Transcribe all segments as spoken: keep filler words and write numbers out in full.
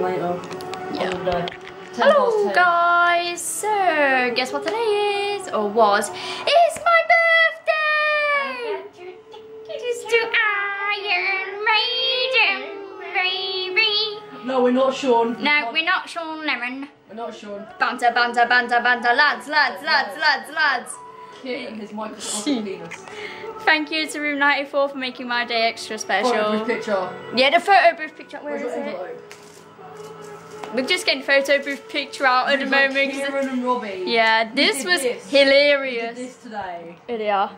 later. Yeah. Hello guys, so guess what today is, or was? It's my birthday! Just to Iron Maiden, baby. No, we're not Sean. No, we're not Sean Lennon. We're not Sean. Banter, banter, banter, banter, lads, lads, lads, lads, lads. Kit and his microscopic penis. Thank you to Room ninety-four for making my day extra special. Photo booth picture. Yeah, the photo booth picture. Where Where's is your it? envelope? We're just getting photo booth picture out at the Like moment. Kieran and Robbie. Yeah, this did was this. hilarious. We did this today. Here they are.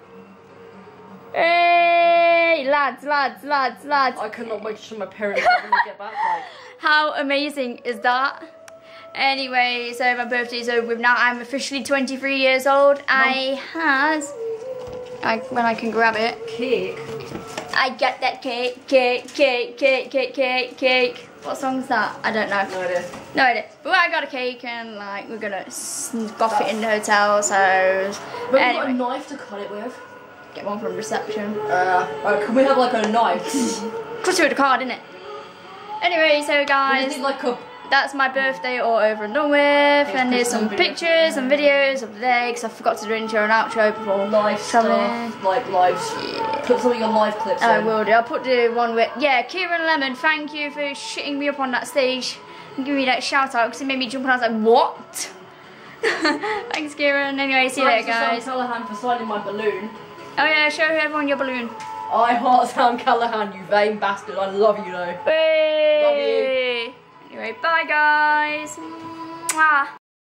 Hey, lads, lads, lads, lads. I cannot wait to show my parents when they get back. Like. How amazing is that? Anyway, so my birthday's over with now. I'm officially twenty-three years old. Mom. I has, I when I can grab it. Cake. I get that cake, cake, cake, cake, cake, cake, cake. What song's that? I don't know. No idea. No idea. But I got a cake and like we're gonna scoff it in the hotel. So But anyway. we've got a knife to cut it with. Get one from reception. Uh, uh, can we have like a knife? Cross you with a card, innit? Anyway, so We guys. just need like a. That's my birthday all over and done with, and there's some pictures and videos of the day because I forgot to do intro and outro before Live coming. stuff, like live. Yeah. Put some of your live clips I in. will do. I'll put the one with yeah, Kieran Lemon. Thank you for shitting me up on that stage and giving me that shout out because it made me jump and I was like, what? Thanks, Kieran. Anyway, see you later, guys. Sam Callahan for signing my balloon. Oh yeah, show everyone your balloon. I heart Sam Callahan, you vain bastard. I love you though. Hey. Love you. Anyway, bye guys. Mwah.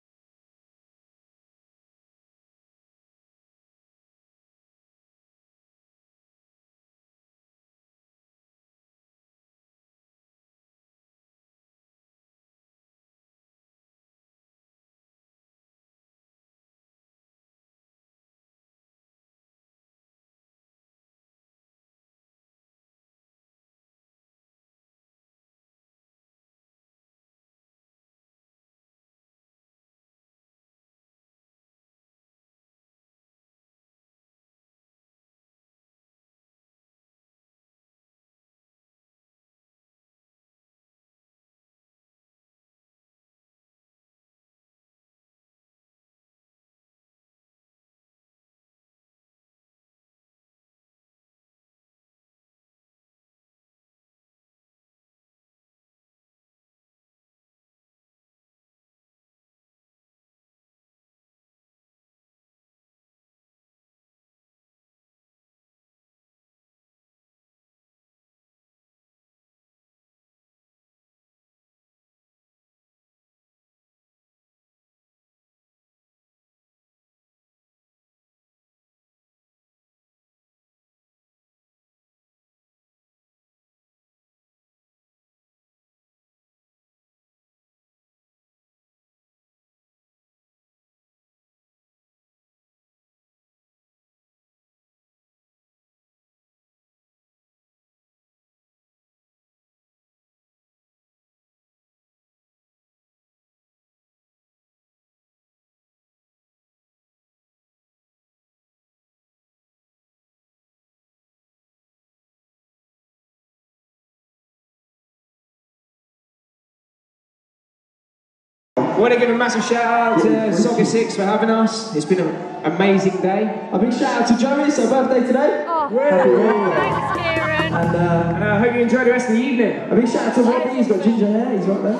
I want to give a massive shout out to Soccer Six for having us. It's been an amazing day. A big shout out to Joey, it's her birthday today. Oh, thanks, Kieran. And, uh, and I hope you enjoy the rest of the evening. A big shout out to Robbie, he's got ginger hair, he's right there.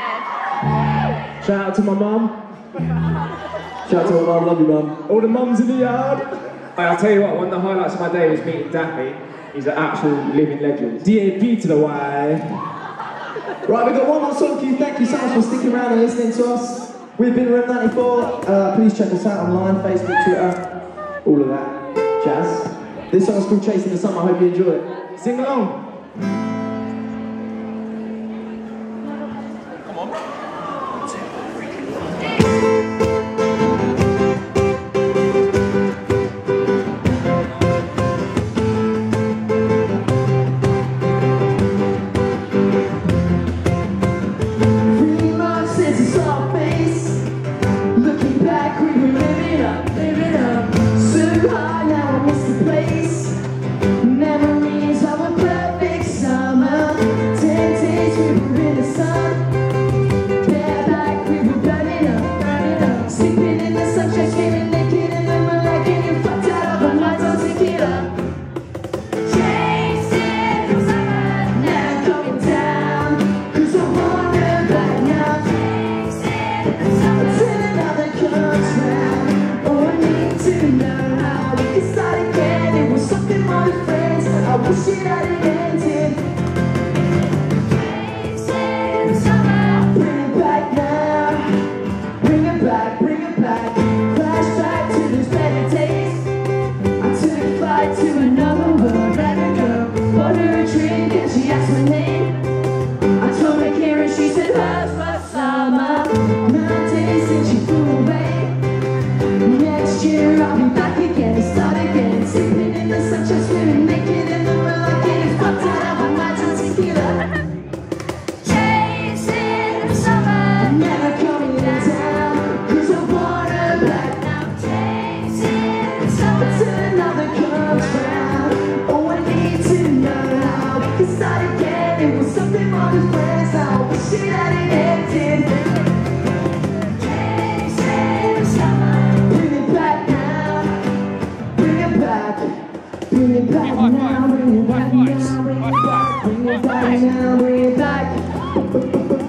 Shithead. Shout out to my mum. Shout out to my mum, love you mum. All the mums in the yard. I'll tell you what, one of the highlights of my day was meeting Daphne. He's an actual living legend. D A P to the Y. Right, we've got one more song for you. Thank you so much for sticking around and listening to us. We've been Room ninety-four. Uh, please check us out online, Facebook, Twitter, all of that jazz. This song's called Chasing the Sun. I hope you enjoy it. Sing along. Come on. Memories of a perfect summer, ten days we were in the sun.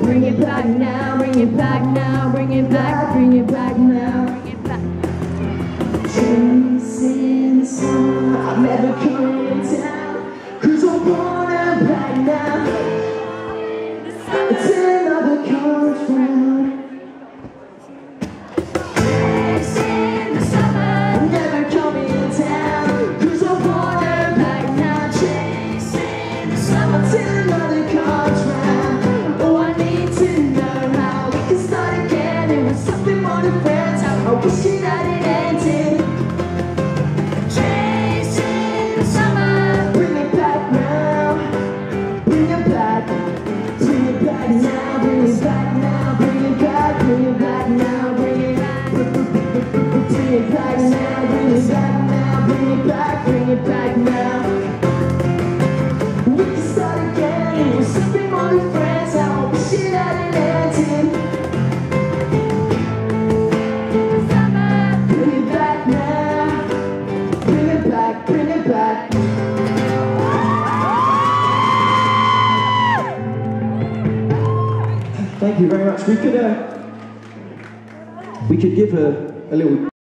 bring it back now, bring it back now, bring it back, bring it back now, bring it back. Chasing the sun, I'm never coming down, 'cause I want it back now. Until another comes round. Chasing the summer, I'm never coming down, 'cause I want it back now. Chasing the summer, till another comes round. Oh, I need to know how we can start again. It was something more than friends. I wish it had it ended. Chasing the summer, bring it back now, bring it back, bring it back now, bring it back now, bring it back, bring it back now, bring it back, bring it back now, bring it back now, bring it back, bring it back now. We can start again. It was something more than friends. I wish it had it ended. Bring it back now, bring it back, bring it back. Thank you very much. We could, uh, we could give a, a little